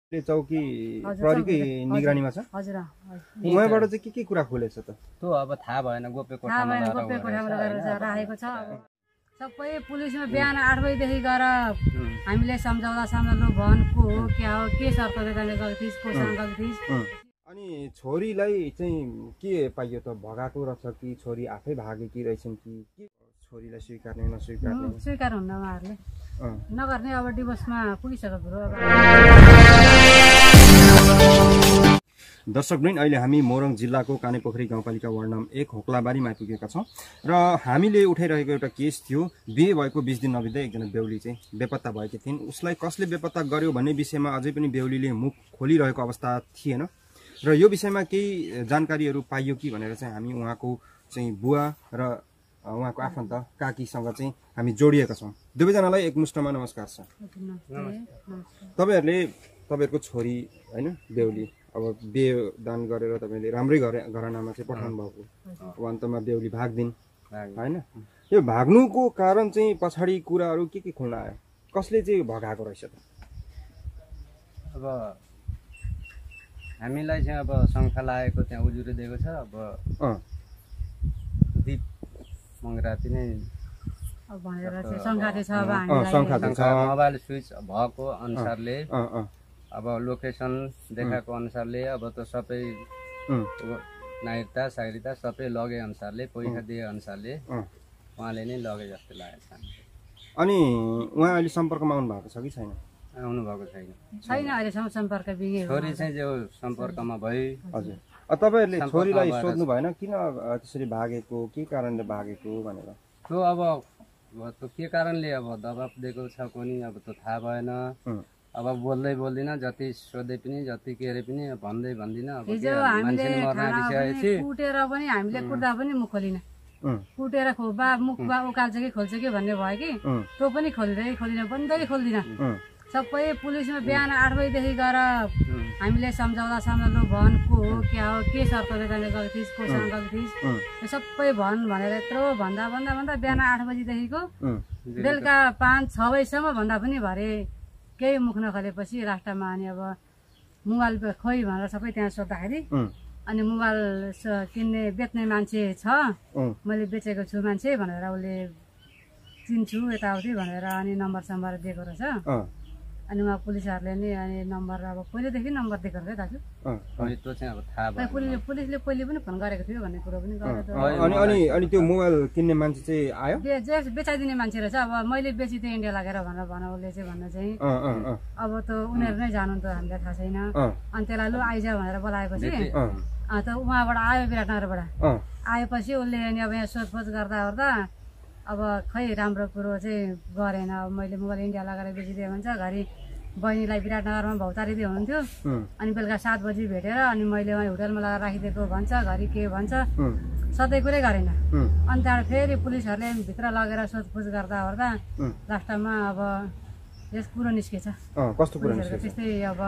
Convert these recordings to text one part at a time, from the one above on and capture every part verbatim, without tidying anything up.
चौकी प्रहरीकै निगरानीमा छ हजुर उहाँबाट चाहिँ के के कुरा खोलेछ त त्यो अब थाहा भएन गोप्य थाहा भएन कोठामा गोप्य कोठामा लगेर राखेको छ अब सबै पुलिसमा बिहान आठ बजीदेखि गएर हामीले सम्झाउँदा सम्झाउनु भन को हो क्या हो के शर्तले तैँले गएको थिइस् कोसँग गएको थिइस् अनि छोरीलाई चाहिँ के पाइयो त भगाएको रहेछ कि छोरी आफै भागेकी रहेछन् कि के छोरीलाई स्वीकार्ने नस्वीकार्ने स्वीकार हुन्न उहाँहरूले नगर्ने अब डिभोर्समा पुगिसक्यो कुरो अब दर्शकवृन्द अहिले हामी मोरङ जिल्लाको कानेपोखरी गाउँपालिका वार्ड नम्बर एक होक्लाबारीमा आइपुगेका छौँ र हामीले उठाइरहेको एउटा केस थियो बिहे भएको बिस दिन नबित्दै एकजना बेहुली चाहिँ बेपत्ता भएकी थिइन् उसलाई कसले बेपत्ता गर्यो भन्ने विषयमा अझै पनि बेहुलीले मुख खोलिरहेको अवस्था थिएन र यो विषयमा केही जानकारीहरू पाइयो कि भनेर चाहिँ हामी उहाँको चाहिँ बुवा र उहाँको आफन्त काकीसँग चाहिँ हामी जोडिएका छौँ दुवैजनालाई एकमुष्टमा नमस्कार छ तपाईँहरूले तपाईँहरूको छोरी होइन बेहुली अब बिहे दान गरेर तपाईँले राम्रै घरे घरानामा चाहिँ पठाउनु भएको अब अन्तमा बेहुली भाग्दिन् होइन यो भाग्नुको कारण चाहिँ पछाडि कुराहरू के के खुल्न आयो कसले चाहिँ भगाएको रहेछ त अब हामीलाई चाहिँ अब शङ्का लागेको त्यहाँ उजुरी दिएको छ अब दीप मङ्गराती नै भनेर चाहिँ सङ्घाते छ अब हामीलाई मोबाइल स्विच भएको अनुसारले अब लोकेसन देखाएको अनुसारले अब त सबै नागरिकता सागरिकता सबै लगे अनुसारले पैसा दिए अनुसारले उहाँले नै लगे जस्तो लागेको छ अनि उहाँ अहिले सम्पर्कमा आउनु भएको छ कि छैन आउनु भएको छैन छैन अहिलेसम्म सम्पर्क बिहे छोरी चाहिँ जो सम्पर्कमा भयो हजुर तपाईँहरूले छोरीलाई सोध्नु भएन किन त्यसरी भागेको के कारणले भागेको भनेर त्यो अब त्यो के कारणले अब दबाब दिएको छ कोनी अब त्यो थाहा भएन अब बोल्दै बोल्दिनँ जति सोधे पनि जति के अरे पनि भन्दै भन्दिनँ अब कुटेर पनि हामीले कुट्दा पनि मुख खोलिन कुटेर खोबा मुखमा उकाल्छ कि खोल्छ कि भन्ने भयो कि त्यो पनि खोल्दै खोलिन बन्दै खोल्दिनँ सबै पुलिसमा बिहान आठ बजीदेखि गएर हामीले सम्झाउँदा सम्झाउनु भन को हो क्या हो के शर्तले तैँले गएको थिइस् कोसँग गएको थिइस् यो सबै भन भनेर यत्रो भन्दा भन्दा भन्दा बिहान आठ बजीदेखिको बेलुका पाँच छ बजीसम्म भन्दा पनि भरे केही मुख नखोलेपछि लास्टमा अनि अब मोबाइल खोइ भनेर सबै त्यहाँ सोद्धाखेरि अनि मोबाइल किन्ने बेच्ने मान्छे छ मैले बेचेको छु मान्छे भनेर उसले चिन्छु यताउति भनेर अनि नम्बर सम्बर दिएको रहेछ अनि उहाँ पुलिसहरूले नि अनि नम्बर अब पहिलेदेखि नम्बर दिएको रहेछ दाजु पुलिसले पुलिसले पहिले पनि फोन गरेको थियो भन्ने कुरो पनि गरेको अनि अनि अनि त्यो मोबाइल किन्ने मान्छे चाहिँ आयो बेचाइदिने मान्छे रहेछ अब मैले बेचिदिएँ इन्डिया लागेर भनेर भन उसले चाहिँ भन्न चाहिँ अब त उनीहरू नै जानु त हामीलाई थाहा छैन अनि त्यसलाई लु आइज भनेर बोलाएपछि त उहाँबाट आयो विराटनगरबाट आएपछि उसले अनि अब यहाँ सोधखोज गर्दा गर्दा अब खै राम्रो कुरो चाहिँ गरेन अब मैले मोबाइल इन्डिया लगाएर बेचिदिएँ भन्छ घरि बहिनीलाई विराटनगरमा भौतारिँदै हुनुहुन्थ्यो अनि बेलुका सात बजी भेटेर अनि मैले उहाँ होटलमा लगाएर राखिदिएको भन्छ घरि के भन्छ सधैँ कुरै गरेन अनि त्यहाँबाट फेरि पुलिसहरूले भित्र लगेर सोधपुछ गर्दा गर्दा लास्टमा अब यस कुरो निस्केछ कस्तो कुरो त्यस्तै अब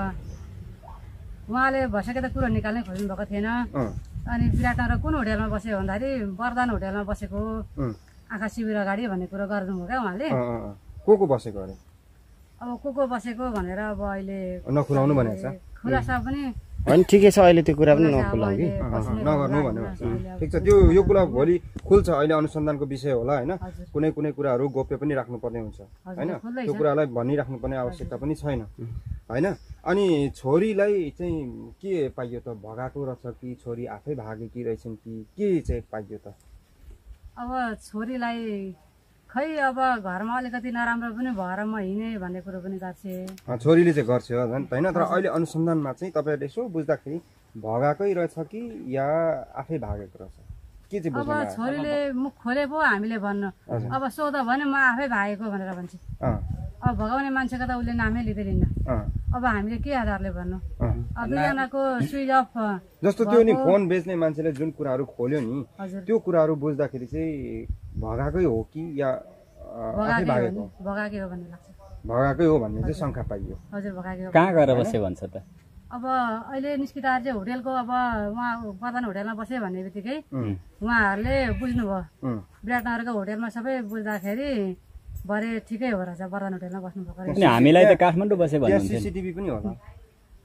उहाँले भइसके त कुरो निकाल्नै खोज्नु भएको थिएन अनि विराटनगर कुन होटलमा बस्यो भन्दाखेरि वरदान होटलमा बसेको आँखा शिविर अगाडि भन्ने कुरो गर्नुभयो क्या उहाँले को को बसेको अरे अब को को बसेको भनेर अब अहिले नखुलाउनु भनेको छ खुलासा पनि होइन ठिकै छ अहिले त्यो कुरा पनि नखुलाउ कि नगर्नु भन्नु ठिक छ त्यो यो कुरा भोलि खुल्छ अहिले अनुसन्धानको विषय होला होइन कुनै कुनै कुराहरू गोप्य पनि राख्नुपर्ने हुन्छ होइन त्यो कुरालाई भनिराख्नुपर्ने आवश्यकता पनि छैन होइन अनि छोरीलाई चाहिँ के पाइयो त भगाएको रहेछ कि छोरी आफै भागेकी रहेछन् कि के चाहिँ पाइयो त अब छोरीलाई खै अब घरमा अलिकति नराम्रो पनि भएर म हिँडेँ भन्ने कुरो पनि गर्छे छोरीले चाहिँ गर्छ होइन तर अहिले अनुसन्धानमा चाहिँ तपाईँहरूले यसो बुझ्दाखेरि भगाएकै रहेछ कि या आफै भागेको रहेछ के चाहिँ अब छोरीले मुख खोले पो हामीले भन्नु अब सोध भने म आफै भागेको भनेर भन्छ अब भगाउने मान्छेको त उसले नामै लिँदै लिन्न अब हामीले के आधारले भन्नु अब दुईजनाको स्विच अफ जस्तो त्यो नि फोन बेच्ने मान्छेले जुन कुराहरू खोल्यो नि त्यो कुराहरू बुझ्दाखेरि चाहिँ भगाएकै हो कि या आफै भागेको भगाएकै हो भन्ने लाग्छ भगाएकै हो भन्ने चाहिँ शङ्का पाइयो हजुर भगाएकै कहाँ गएर बसे भन्छ त अब अहिले निस्किँदाखेरि चाहिँ होटेलको अब उहाँ प्रधान होटेलमा बस्यो भन्ने बित्तिकै उहाँहरूले बुझ्नुभयो विराटनगरको होटेलमा सबै बुझ्दाखेरि भरे ठिकै हो रहेछ प्रधान होटेलमा बस्नु भएको हामीलाई त काठमाडौँ बसे भन्नुहुन्छ सीसीटीभी पनि होला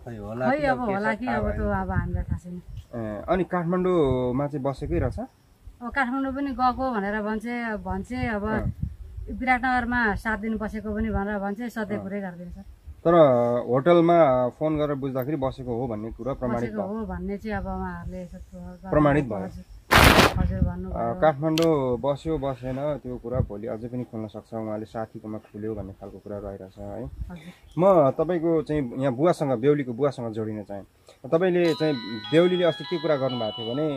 खै होला खै कि अब होला कि अब त्यो अब हामीलाई थाहा छैन। अनि काठमाडौँमा चाहिँ बसेकै रहेछ? अब काठमाडौँ पनि गएको भनेर भन्छ भन्छ अब विराटनगरमा सात दिन बसेको पनि भनेर भन्छ, सधैँ कुरै गरिदिन्छ। तर होटलमा फोन गरेर बुझ्दाखेरि बसेको हो भन्ने कुरा प्रमाणित बसेको हो भन्ने चाहिँ अब उहाँहरूले प्रमाणित भयो। हजुर भन्नु काठमाडौँ बस्यो बसेन त्यो कुरा भोलि अझै पनि खुल्न सक्छ, उहाँले साथीकोमा खुल्यो भन्ने खालको कुरा रहिरहेछ है। म तपाईँको चाहिँ यहाँ बुवासँग बेहुलीको बुवासँग जोडिन चाहेँ। तपाईँले चाहिँ बेहुलीले अस्ति के कुरा गर्नुभएको थियो भने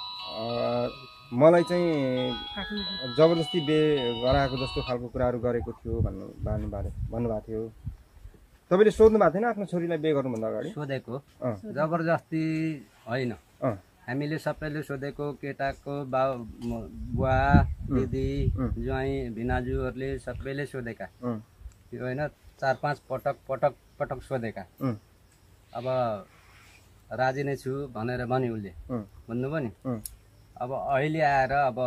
मलाई चाहिँ जबरजस्ती बे गराएको जस्तो खालको कुराहरू गरेको थियो भन्नु भन्नुभएको भन्नुभएको थियो। तपाईँले सोध्नु भएको थिएन आफ्नो छोरीलाई बे गर्नुभन्दा अगाडि? सोधेको, जबरजस्ती होइन, हामीले सबैले सोधेको, केटाको बाउ बुवा दिदी ज्वाइँ भिनाजुहरूले सबैले सोधेका त्यो होइन, चार पाँच पटक पटक पटक सोधेका। अब राजी नै छु भनेर भन्यो उसले, भन्नुभयो नि। अब अहिले आएर अब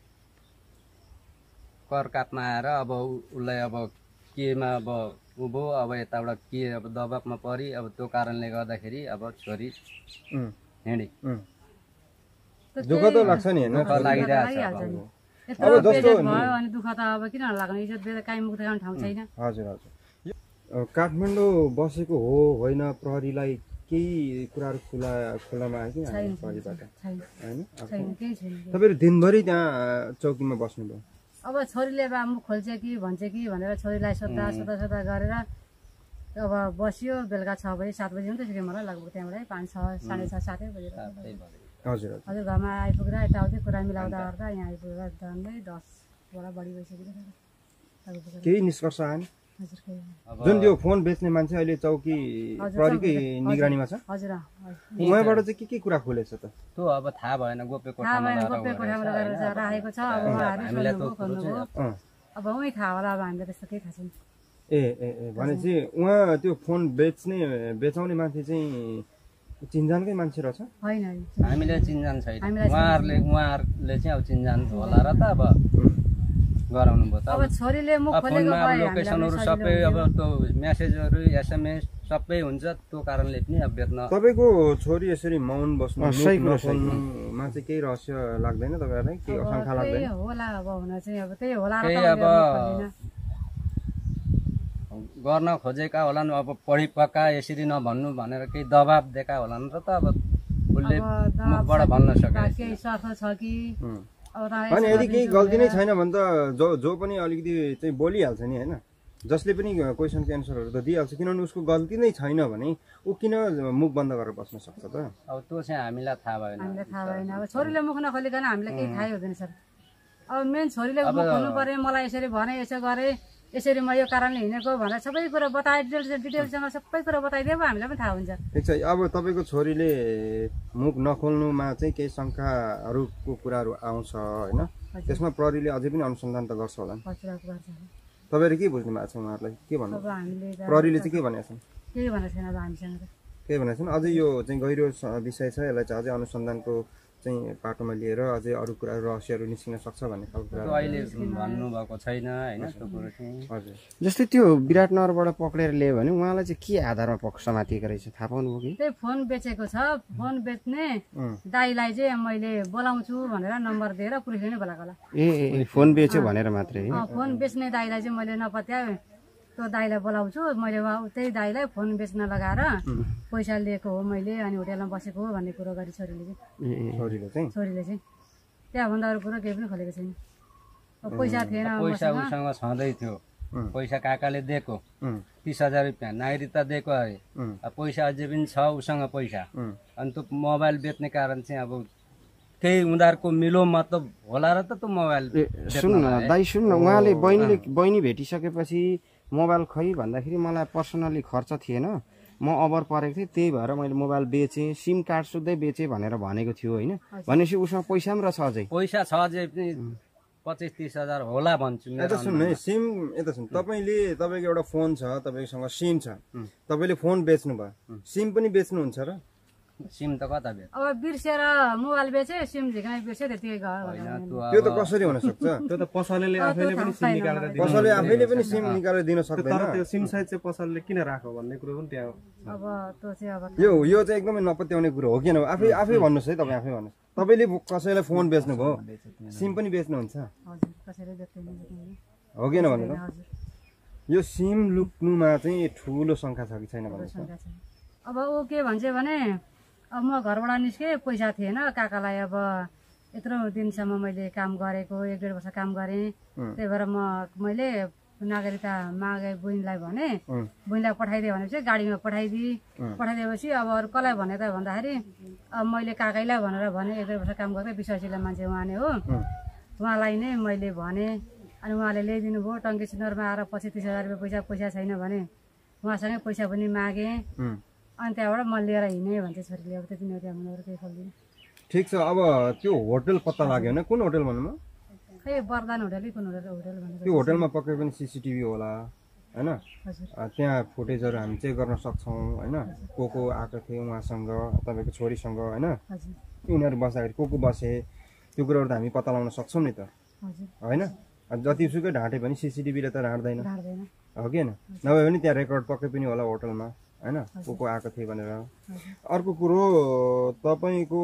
कर काटमा आएर अब उसलाई अब केमा अब उभो अब यताबाट के अब दबाबमा परि अब त्यो कारणले गर्दाखेरि अब छोरी हिँडी। दुःख त लाग्छ नि होइन? अब जस्तो भयो अनि दुःख त अब किन लाग्नु, इज्जत दिएर काहीँ मुख देखाउने ठाउँ छैन। हजुर हजुर। काठमाडौँ बसेको हो होइन, प्रहरीलाई केही कुराहरू खुला खुलामा आयो कि प्रहरीबाट होइन? तपाईँहरू दिनभरि त्यहाँ चौकीमा बस्नुभयो? अब छोरीले अब मुख खोल्छ कि भन्छ कि भनेर छोरीलाई सोद्धा सोद्धा सोद्धा गरेर अब बस्यो। बेलुका छ बजी सात बजी हुन्थ्यो कि मलाई लगभग त्यहाँबाट पाँच छ साढे छ सातै बजी हजुर हजुर घरमा आइपुग्दा यताउति कुरा मिलाउँदा ओर्दा यहाँ आइपुग्दा झन्डै दसबाट बढी भइसक्यो। केही निष्कर्ष आएन? जुन त्यो फोन बेच्ने मान्छे अहिले चौकी प्रहरीकै निगरानीमा छ, हजुर उहाँबाट चाहिँ के के कुरा खुलेछ त? त्यो अब थाहा भएन, गोप्य कोठामा राखेको छ। अब उहाँहरूले अब उहीँ थाहा होला, अब हामीलाई त्यस्तो केही थाहा छैन। ए ए ए भनेपछि उहाँ त्यो फोन बेच्ने बेचाउने मान्छे चाहिँ चिन्जानकै मान्छे रहेछ? होइन, हामीले चिन्जान छैन, उहाँहरूले उहाँहरूले चाहिँ अब चिन्जान होला र त अब गराउनु भयो। अब छोरीले मुख खोलेको भए लोकेसनहरु सबै अब त्यो मेसेजहरु एसएमएस सबै हुन्छ, त्यो कारणले पनि अब बेच्न। तपाईको छोरी यसरी मौन बस्नु नसुन्नुमा चाहिँ केही रहस्य लाग्दैन तपाईहरुलाई? केही अशंका लाग्दैन? होला अब हुन चाहिँ अब त्यही होला र अब गर्न खोजेका होलान्, अब पढी पक्का यसरी नभन्नु भनेर केही दबाब दिएका होलान् र त अब उसले मुखबाट भन्न सके। केही स्वार्थ छ कि अनि यदि केही गल्ती नै छैन भने त जो जो पनि अलिकति चाहिँ बोलिहाल्छ नि होइन, जसले पनि क्वेसनको एन्सरहरू त दिइहाल्छ, किनभने उसको गल्ती नै छैन भने ऊ किन मुख बन्द गरेर बस्न सक्छ त? अब त्यो चाहिँ हामीलाई थाहा भएन, हामीलाई थाहा भएन। अब छोरीले मुख नखोलिकन हामीलाई केही थाहै हुँदैन सर। अब मेन छोरीले मुख खोल्नु पर्यो, मलाई यसरी भने यसो गरे यसरी म यो कारणले हिँडेको भनेर सबै कुरा बताए, डिटेल्स डिटेल्ससँग सबै कुरा बताइदिए पो हामीलाई पनि थाहा हुन्छ। ठिक छ। अब तपाईँको छोरीले मुख नखोल्नुमा चाहिँ केही शङ्काहरूको कुराहरू आउँछ होइन, त्यसमा प्रहरीले अझै पनि अनुसन्धान त गर्छ होला नि? तपाईँहरू के बुझ्नु भएको छ उहाँहरूलाई? के भन्नु प्रहरीले चाहिँ के भनेको छ? केही भनेको छैन अब हामीसँग त, केही भनेको छैन। अझै यो चाहिँ गहिरो विषय छ, यसलाई चाहिँ अझै अनुसन्धानको चाहिँ पाटोमा लिएर अझै अरू कुराहरू रहस्यहरू निस्किन सक्छ भन्ने खालको कुरा अहिले भन्नुभएको छैन होइन। हजुर, जस्तै त्यो विराटनगरबाट पक्रेर ल्यायो भने उहाँलाई चाहिँ के आधारमा पक्ष समातिएको रहेछ थाहा पाउनुभयो कि? त्यही फोन बेचेको छ, फोन बेच्ने दाइलाई चाहिँ मैले बोलाउँछु भनेर नम्बर दिएर पुलिसले नै बोलाएको होला। ए फोन बेच्यो भनेर मात्रै? फोन बेच्ने दाइलाई चाहिँ मैले नपत्याएँ, त्यो दाइलाई बोलाउँछु मैले, त्यही दाइलाई फोन बेच्न लगाएर पैसा लिएको हो मैले अनि होटेलमा बसेको हो भन्ने कुरो गरी छोरीले चाहिँ छोरीले चाहिँ छोरीले चाहिँ त्यहाँभन्दा अरू कुरो केही पनि खोलेको छैन। पैसा थिएन, पैसा उसँग छँदै थियो, पैसा काकाले दिएको तिस हजार रुपियाँ नागरिकता दिएको अरे, पैसा अझै पनि छ उसँग पैसा। अनि त्यो मोबाइल बेच्ने कारण चाहिँ अब केही उनीहरूको मिलो मतलब होला र त त्यो मोबाइल। सुन्नु न दाइ, सुन्नु न, उहाँले बहिनीले बहिनी भेटिसकेपछि मोबाइल खै भन्दाखेरि मलाई पर्सनली खर्च थिएन, म अभर परेको थिएँ, त्यही भएर मैले मोबाइल बेचेँ, सिम कार्ड सुत्दै बेचेँ भनेर भनेको थियो होइन। भनेपछि उसँग पैसा पनि रहेछ अझै? पैसा छ अझै पनि पच्चिस तिस हजार होला भन्छु। यता सुन्नु है, सिम यता सुन्नु, तपाईँले तपाईँको एउटा फोन छ, तपाईँसँग सिम छ, तपाईँले फोन बेच्नु भयो, सिम पनि बेच्नुहुन्छ र? सिम त कता बेच अब बिर्सेर मोबाइल बेचे सिम झिक्नै बिर्से त्यतिकै गयो होइन भनेर। त्यो त्यो त अब कसरी हुन सक्छ त्यो त पसलले अँ, आफैले त्यो पनि थाहा सिम छैन निकालेर मलाई। दिनु कसैले आफैले पनि सिम निकालेर दिन तर सक्दैन त्यो सिम साइज चाहिँ पसलले किन राख भन्ने कुरो पनि त्यहाँ अब त्यो चाहिँ अब यो यो चाहिँ एकदमै नपत्याउने कुरो हो किन आफै आफै भन्नुहोस् है तपाईँ आफै भन्नुहोस् तपाईँले कसैलाई फोन बेच्नुभयो सिम पनि बेच्नुहुन्छ हजुर कसैले बेच्दैन बेच्दैन। हो किन भनेर हजुर यो सिम लुक्नुमा चाहिँ ठुलो शङ्का छ कि छैन भन्नुहोस् न। शङ्का छ। अब ऊ के भन्छ भने अब म घरबाट निस्केँ पैसा थिएन काकालाई अब यत्रो दिनसम्म मैले काम गरेको एक डेढ वर्ष काम गरेँ त्यही भएर म मैले नागरिकता मागे बहिनीलाई भने बहिनीलाई पठाइदिएँ भनेपछि गाडीमा पठाइदिएँ पठाइदिएपछि अब अरू कसलाई भने त भन्दाखेरि अब मैले काकैलाई भनेर भने एक डेढ वर्ष काम गरेँ विश्वासिला मान्छे उहाँ नै हो उहाँलाई नै मैले भने अनि उहाँले ल्याइदिनु भयो टङ्की सिन्नरमा आएर पछि तिस हजार रुपियाँ पैसा पैसा छैन भने उहाँसँगै पैसा पनि मागेँ अनि त्यहाँबाट म लिएर हिँडेँ भन्छ छोरीले अब त्यति नै त्यहाँ अरू केही खोल्दिनँ। ठिक छ अब त्यो होटल पत्ता लाग्यो होइन कुन होटल भन्नु म खै वरदान होटल कि कुन होटल होटल भनेको त्यो होटलमा पक्कै पनि सिसिटिभी होला होइन हजुर अ, त्यहाँ फुटेजहरू हामी चेक गर्न सक्छौँ होइन को को आएको थियो उहाँसँग तपाईँको छोरीसँग होइन हजुर उनीहरू बस्दाखेरि को को बसे त्यो कुराहरू त हामी पत्ता लगाउन सक्छौँ नि त हजुर होइन जतिसुकै ढाँटे पनि सिसिटिभीले त ढाँट्दैन ढाड्दैन हो कि होइन नभए पनि त्यहाँ रेकर्ड पक्कै पनि होला होटलमा होइन को को आएको थियो भनेर। अर्को कुरो तपाईँको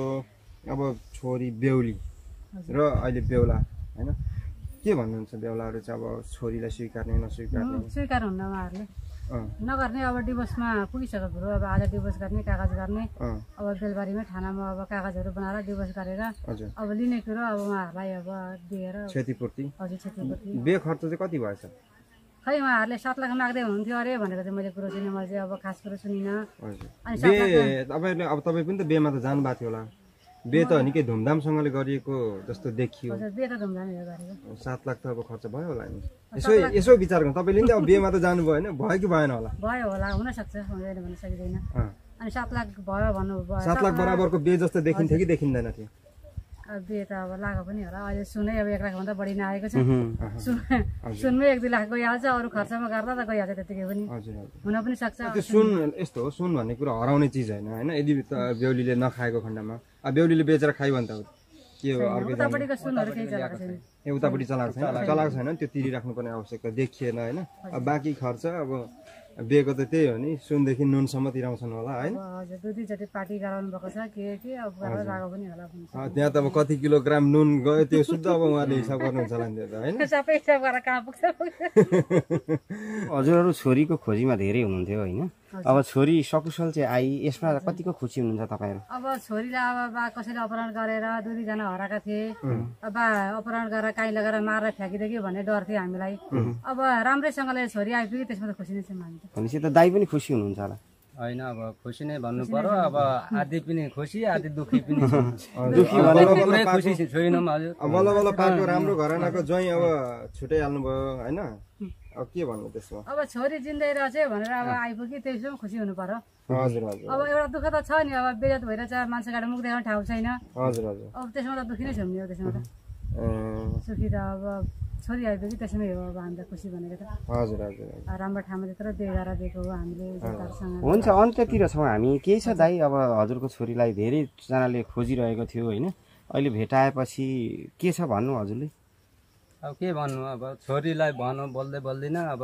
अब छोरी बेहुली र अहिले बेहुला होइन के भन्नुहुन्छ बेहुलाहरू चाहिँ अब छोरीलाई स्वीकार्ने नस्वीकार्ने स्वीकार हुन्न उहाँहरूले अँ नगर्ने अब डिभोर्समा पुगिसक्यो कुरो अब आज डिभोर्स गर्ने कागज गर्ने अँ अब बेलबारीमै थानामा अब कागजहरू बनाएर डिभोर्स गरेर हजुर अब लिने कुरो अब उहाँहरूलाई अब दिएर क्षतिपूर्ति हजुर क्षतिपूर्ति बे खर्च चाहिँ कति भएछ खै उहाँहरूले सात लाख माग्दै हुनुहुन्थ्यो अरे भनेको चाहिँ मैले कुरो सुनेँ मैले चाहिँ अब खास कुरो सुनिनँ हजुर अनि सात लाख बे तपाईँले अब तपाईँ पनि त बेमा त जानु भएको थियो होला बे त निकै धुमधामसँगले गरिएको जस्तो देखियो हजुर बे त धुमधामै गरेको सात लाख त अब खर्च भयो होला नि यसो यसो विचार गर्नु तपाईँले नि त अब बेमा त जानुभयो होइन भयो कि भएन होला भयो होला हुनसक्छ हुँदैन भन्न सकिँदैन अँ। अनि सात लाख भयो भन्नु भयो सात लाख बराबरको बे जस्तो देखिन्थ्यो कि देखिँदैन थियो अब बे त अब लागेको पनि होला अहिले सुनै अब एक लाखभन्दा बढी नआएको छ सुन सुनमै एक दुई लाख गइहाल्छ अरू खर्चमा गर्दा त गइहाल्छ त्यतिकै पनि हजुर हजुर हुन पनि सक्छ त्यो सुन यस्तो हो सुन भन्ने कुरा हराउने चिज होइन होइन यदि त बेहुलीले नखाएको खण्डमा अब बेहुलीले बेचेर खायो भने त के हो अर्कै जाने उतापट्टिको सुनहरू केही चलाएको छैन ए उतापट्टि चलाएको छैन चलाएको छैन त्यो तिरिराख्नुपर्ने आवश्यकता देखिएन होइन अब बाँकी खर्च अब बेको त त्यही हो नि सुनदेखि नुनसम्म तिराउँछन् होला होइन अब हजुर दुई दुईचोटि पार्टी गराउनु भएको छ के के अब गरेर गएको पनि होला पनि अँ, त्यहाँ त अब कति किलोग्राम नुन गयो त्यो शुद्ध अब उहाँले हिसाब गर्नुहुन्छ होला नि त्यो त होइन सबै हिसाब गरेर कहाँ पुग्छ हजुरहरू छोरीको खोजीमा धेरै हुनुहुन्थ्यो होइन अब छोरी सकुशल चाहिँ आई यसमा कतिको खुसी हुनुहुन्छ तपाईँहरू अब छोरीलाई अब बा कसैले अपहरण गरेर दुई दुईजना हराएका थिए अब बा अपहरण गरेर काहीँ लगेर मारेर फ्याँकिदियो कि भन्ने डर थियो हामीलाई अब राम्रैसँगले छोरी आइपुग्यो त्यसमा त खुसी नै छौँ हामी त भनेपछि त दाइ पनि खुसी हुनुहुन्छ होला होइन अब खुसी नै भन्नु पर्यो अब आधी पनि खुसी आधी दुःखी पनि छु। दुःखी अब भनेको पुरै खुसी छैनौँ हजुर अब बल्ल बल्ल पाएको राम्रो घरानाको ज्वाइँ अब छुट्याइहाल्नु भयो होइन अब के भन्नु त्यसमा अब छोरी जिन्दै रहेछ भनेर अब आइपुग्यो त्यसमा खुसी हुनु पर्यो हजुर हजुर अब एउटा दुःख त छ नि अब बेजत भइरहेछ मान्छे गाडी मुख देखाउने ठाउँ छैन हजुर हजुर अब त्यसमा त दुःखी नै छौँ नि अब त्यसमा त ए, सुखी त अब छोरी आइपुग्यो त्यसमै हो अब हामी त खुसी भनेको त हजुर हजुर हजुर अब राम्रो ठाउँमा त्यत्रो देखाएर दिएको हो हामीले इज्जतहरूसँग हुन्छ अन्त्यतिर छौँ हामी केही छ दाइ अब हजुरको छोरीलाई धेरैजनाले खोजिरहेको थियो होइन अहिले भेटाएपछि के छ भन्नु हजुरले अब के भन्नु अब छोरीलाई भनौँ बोल्दै बोल्दिनँ अब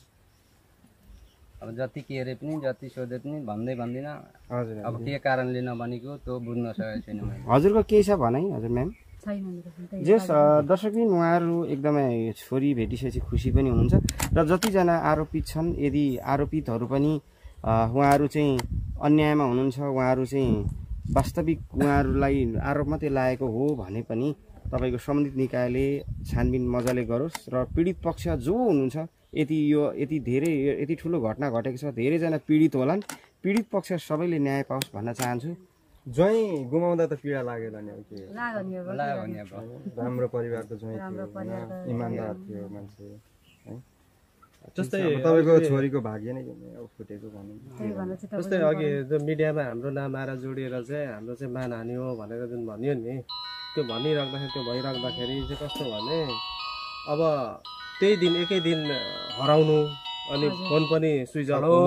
अब जति के अरे पनि जति सोधे पनि भन्दै भन्दिनँ हजुर अब के कारणले नभनेको त्यो बुझ्न सकेको छैन मैले हजुरको केही छ भनाइ हजुर म्याम छैन मेरो पनि त्यही जस दर्शकबिन उहाँहरू एकदमै छोरी भेटिसकेपछि खुसी पनि हुनुहुन्छ र जतिजना आरोपित छन् यदि आरोपितहरू पनि अ, उहाँहरू चाहिँ अन्यायमा हुनुहुन्छ उहाँहरू चाहिँ वास्तविक उहाँहरूलाई आरोप मात्रै लागेको हो भने पनि तपाईँको सम्बन्धित निकायले छानबिन मजाले गरोस् र पीडित पक्ष जो हुनुहुन्छ यति यो यति धेरै यति ठुलो घटना घटेको छ धेरैजना पीडित होलान् पीडित पक्ष सबैले न्याय पाओस् भन्न चाहन्छु ज्वाइँ गुमाउँदा त पीडा लागेन नि अब के लाग्यो नि अब लाग्यो भने अब राम्रो परिवारको ज्वाइँ राम्रो थियो परिवारको होइन? इमान्दार थियो मान्छे है जस्तै अब तपाईँको छोरीको भाग्य नै अब फुटेको भनौँ त्यही भनेर चाहिँ जस्तै अघि जो मिडियामा हाम्रो नाम आएर जोडिएर चाहिँ हाम्रो चाहिँ मानहानि हो भनेर जुन भनियो नि त्यो भनिराख्दाखेरि त्यो भइराख्दाखेरि चाहिँ कस्तो भने अब त्यही दिन एकै दिन हराउनु अनि फोन पनि स्विच अफ हुनु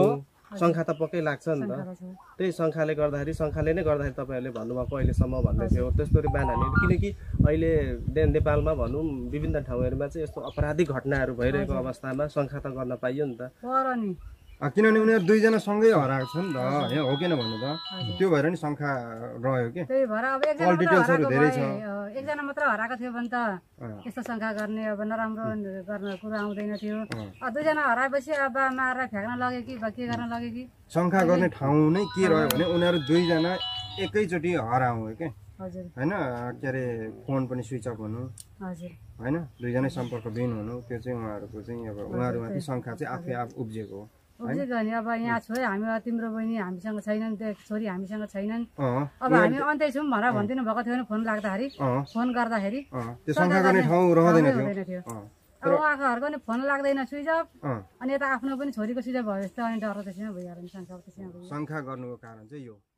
शङ्का त पक्कै लाग्छ नि त त्यही शङ्काले गर्दाखेरि शङ्काले नै गर्दाखेरि तपाईँहरूले भन्नुभएको अहिलेसम्म भन्दै थियो त्यस्तो बिहान हामी किनकि अहिले नेपालमा भनौँ विभिन्न ठाउँहरूमा चाहिँ यस्तो अपराधिक घटनाहरू भइरहेको अवस्थामा शङ्का त गर्न पाइयो नि त किनभने उनीहरू दुईजना सँगै हराएको छ नि त हो किन भन्नु त त्यो भएर नि शङ्का रह्यो कि त्यही भएर अब एकजना डिटेल्सहरू धेरै छ एकजना मात्र हराएको थियो भने त यस्तो शङ्का गर्ने अब नराम्रो गर्न कुरा आउँदैन थियो दुईजना हराएपछि अब मारेर फ्याँक्न लग्यो कि के गर्न लग्यो कि शङ्का गर्ने ठाउँ नै के रह्यो भने उनीहरू दुईजना एकैचोटि हरायो के होइन के अरे फोन पनि स्विच अफ हुनु होइन दुईजनै सम्पर्कविहीन हुनु त्यो चाहिँ उहाँहरूको चाहिँ अब उहाँहरूमाथि शङ्का चाहिँ आफै आफ उब्जिएको हो उब्जिएको नि अब यहाँ छोरी हामी तिम्रो बहिनी हामीसँग छैनन् त्यो छोरी हामीसँग छैनन् अब हामी अन्त्य छौँ भनेर भनिदिनु भएको थियो भने फोन लाग्दाखेरि फोन गर्दाखेरि त्यो शङ्का गर्ने ठाउँ रहँदैन थियो अब उहाँहरूको पनि फोन लाग्दैन स्विच अफ अनि यता आफ्नो पनि छोरीको स्विच अफ भयो जस्तो अनि डर त्यसैमा भइहाल्यो नि शङ्का त्यसैमा भयो शङ्का गर्नुको कारण चाहिँ यो